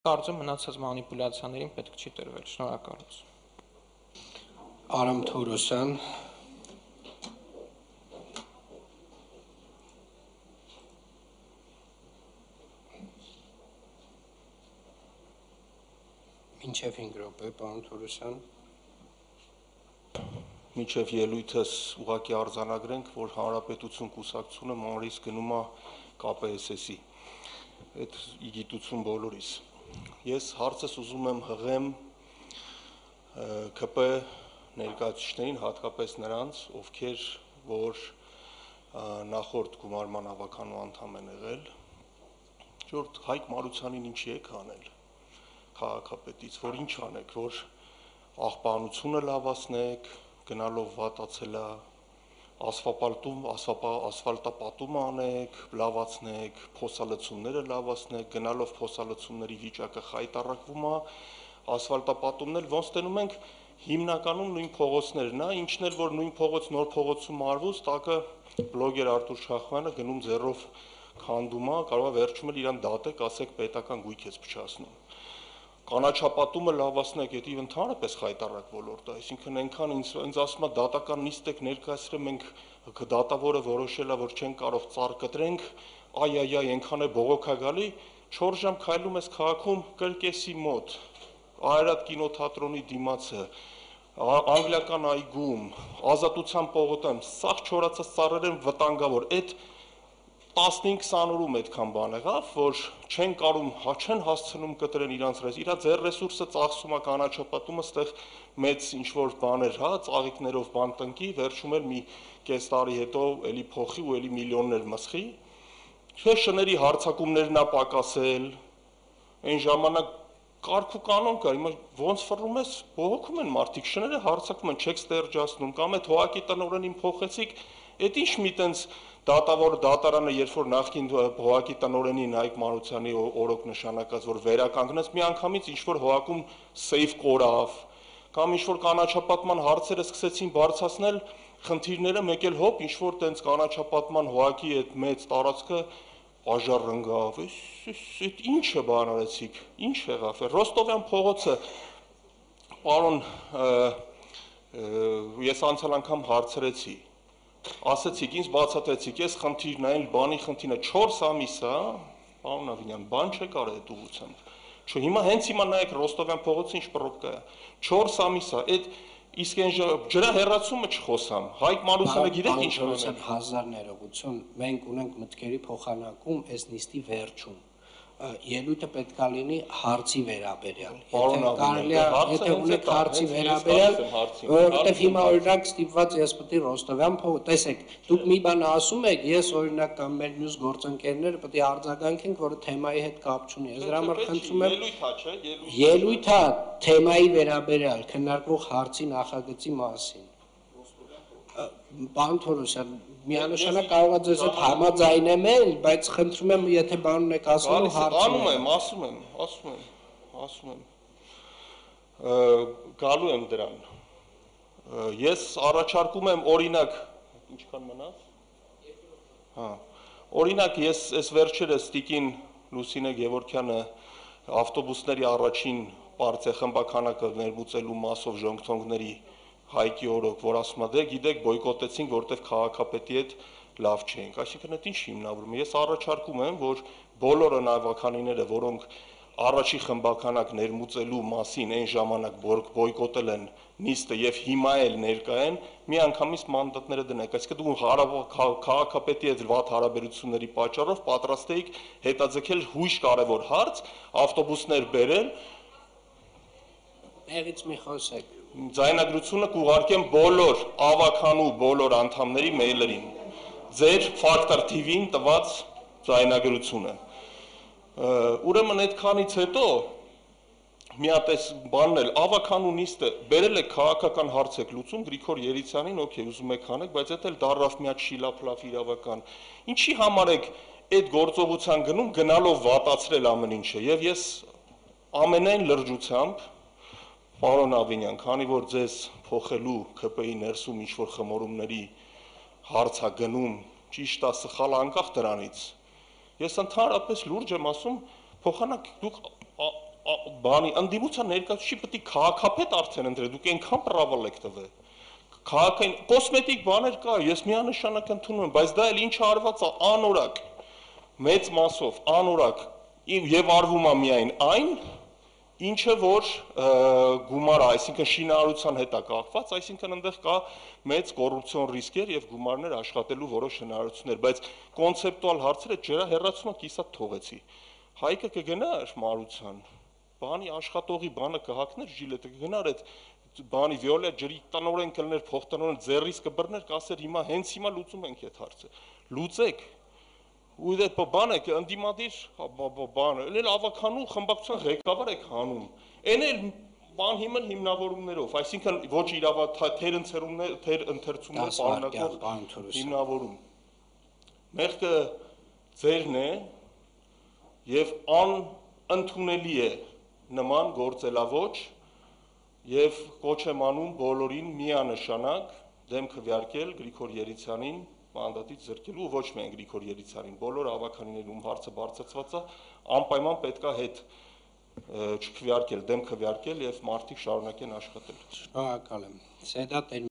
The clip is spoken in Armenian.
Կարծում մնացած մանիպուլյացիաներին պետք չի տրվել, շնորհակալություն։ Արամ Թորոսյան, մինչև 5 րոպե, պարոն Թորոսյան։ Մինչև ելույթս ուղղակի արձանագրենք, որ Հանրապետություն կուսակցությունը մանրից գնում է ԿՊՍՍ-ի։ Այդ իգիտություն բոլորիս։ Ես հարցս ուզում եմ հղեմ ԿՊ ներկայացուցիչներին, հատկապես նրանց, ովքեր որ նախորդ գումարման հավաքանու անդամ են եղել, որ Հայկ Մարությանին ինչի եք անել քաղաքապետից, որ ինչ անեք, որ աղբանությունը լավացնեք, գնալով վատացելա, ասֆալտապատում անեք, լավացնեք, փոսալցումները լավացնեք, գնալով փոսալցումների վիճակը խայտառակվում է, ասֆալտապատումն էլ ոնց տենում ենք հիմնականում նույն փողոցներն է, ինչն էլ որ նույն փողոց նոր փողոցում արվուց, տակը բլոգեր Արտուր Շախմյանը գնում ձեռով քանդում է, կարող է վերջում էլ իրան դատեք, ասեք պետական գույք ես փչացնում։ Կանաչապատումը լավացնեք, դա ընդհանրապես խայտառակ ոլորտ է, այսինքն այնքան ինձ ասում է դատական նիստ եք ներկայացրել, մենք դատավորը որոշել է, որ չեն կարող ծառ կտրենք, այ, այնքան է բողոքա գալի, 4 ժամ քայլում ես քաղաքում կրկեսի մոտ, Արարատ կինոթատրոնի դիմացը, անգլիական այգում, Ազատության պողոտայում, սաղ չորացած ծառեր են վտանգավոր, այդ 15-20 օրում այդքան բան եղավ, որ չեն հասցնում կտրեն իրանց ձեր ռեսուրսը ծախսում է կանաչապատումը, ստեղ մեծ ինչ-որ բաներ, ծաղիկներով բան տնկի, վերջում էլ մի կես տարի հետո էլի փոխի ու էլի միլիոններ մսխի, շների հարցակումներն է պակասել, այն ժամանակ կարգ ու կանոն կար, հիմա ոնց ֆռում ես, բողոքում են մարդիկ, շները հարցակում են, չեք ստերջացնում, կամ այդ հողակի տնօրենին փոխեցիք, այդ ինչ մի տենց դատարանը, երբ որ նախկին հողակի տնօրենին Հայկ Մարությանի օրոք նշանակած, որ վերականգնեց, մի անգամից ինչ-որ հողակում սեյֆ կորավ, կամ ինչ-որ կանաչապատման հարցերը սկսեցին բարձրացնել խնդիրները, մեկ էլ հոպ, ինչ-որ տենց կանաչապատման հողակի այդ մեծ տարածքը Աժար ընկավ, այդ ինչը բան արեցիք, ինչ եղավ, Ռոստովյան փողոցը, պարոն, ես անցյալ անգամ հարցրեցի, ասեցիք, ինձ բացատրեցիք, ես խնդիրն այն բանի խնդիրն է, 4 ամիս է, պարոն Ավինյան, բան չեք արել այդ ուղղությամբ, հիմա հենց հիմա նայեք Ռոստովյան փողոցը ինչ պռոբկա է, 4 ամիս է, այդ իսկ այն ջրա հեռացումը չխոսամ, Հայկ Մարությանը գիտեք ինչ անեն։ Հազար ներողություն, մենք ունենք մտքերի փոխանակում այս նիստի վերջում։ Ելույթը պետք է լինի հարցի վերաբերյալ։ Եթե ունեք հարցի վերաբերյալ, որովհետև հիմա օրինակ ստիպված ես պետք է Ռոստովյան փողոց, տեսեք, դուք մի բան ասում եք, ես օրինակ կամ մեր մյուս գործընկերները պետք է արձագանքենք, որը թեմայի հետ կապ չունի։ Ես դրա համար խնդրում եմ ելույթը թեմայի վերաբերյալ քննարկվող հարցի նախագծի մասին։ Պարոն Թորոսյան, միանշանակ կարող է ձեզ հետ համաձայնեմ, բայց խնդրում եմ, եթե բան ունեք ասելու հարցում եմ, գալու եմ դրան, ես առաջարկում եմ օրինակ, ինչքան մնաց, օրինակ ես այս վերջերս տիկին Լուսինե Գևորգյանը ավտոբուսների առաջին պարծեխմբականակը ներմուծելու մասով ժողովրդների Հայկի օրոք, որ ասում է, դե գիտեք, բոյկոտեցինք, որտեղ քաղաքապետի հետ լավ չէինք, այսինքն այդ ինչ հիմնավորում է, ես առաջարկում եմ, որ բոլորը նավականիները, որոնք առաջի խմբականակ ներմուծելու մասին այն ժամանակ բոյկոտել են նիստը եւ հիմա էլ ներկա են, միանգամից մանդատները դնեք, այսինքն դու քաղաքապետի հետ վատ հարաբերությունների պատճառով պատրաստ էիք հետաձգել հույժ կարևոր հարց, ավտոբուսներ բերել, Եղից մի խոսեք Ձայնագրությունը կուղարկեմ բոլոր ավականու բոլոր անդամների մեյլերին, ձեր Factor TV-ին տված ձայնագրությունը, ուրեմն այդքանից հետո մի հատ էս բանն էլ ավականու նիստը բերել եք քաղաքական հարց եք լուծում Գրիգոր Երիցյանին, օքեյ, ուզում եք անեք, բայց դա էլ դառավ մի հատ շիլափլափ իրավական, ինչի համար եք այդ գործողության գնում գնալով վատացրել ամեն ինչը, եւ ես ամենայն լրջությամբ Պարոն Ավինյան, քանի որ ձեզ փոխելու ԿՊ-ի ներսում ինչ-որ խմորումների հարց է գնում, ճիշտ է, սխալ անկախ դրանից, ես ընդհանրապես լուրջ եմ ասում, փոխանակ դուք բանի ընդդիմության ներկայացուցիչի պետք է քաղաքապետ արդեն ընտրել, դուք այնքան պրավալ եք տվել։ Քաղաքային կոսմետիկ բաներ կա, ես միանշանակ ընդունում եմ, բայց դա էլ ինչ արված է անորակ, մեծ մասով անորակ եւ արվում է միայն այն, ինչը որ գումար, այսինքն շինարարության հետ է կապված, այսինքն այնտեղ կա մեծ կոռուպցիոն ռիսկեր եւ գումարներ աշխատելու որոշ հնարավորություններ, բայց կոնցեպտուալ հարցերը ջերա հերացումը կիսատ թողեցի։ Հայկը կգնար մարության, բանի աշխատողի բանը կհակներ ժիլետը, կգնար այդ բանի վիոլետ ջրի տնօրեն կլներ, փոխտնօրեն ձեռից կբռներ, կասեր հիմա հենց հիմա լուծում ենք այդ հարցը։ Լուծեք։ Ու դա բանը ընդդիմադիր բանը, էլ ավականու խմբակցության ղեկավար եք հանում։ Այն էլ բան հիմնավորումներով, այսինքն ոչ թեր ընթերցումներ պարունակող հիմնավորում։ Մեղքը ձերն է եւ անընդունելի է նման գործելավոճ եւ կոչ եմ անում բոլորին միանշանակ դեմ քվեարկել Գրիգոր Երիցյանին մանդատից զրկելու ոչ միայն Գրիգոր Երիցյանին, բոլոր ավականիներում հարցը բարձրացված է, անպայման պետքա հետ չքվեարկել, դեմ քվեարկել եւ մարդիկ շարունակեն աշխատել։ Շնորհակալ եմ։ Սեդա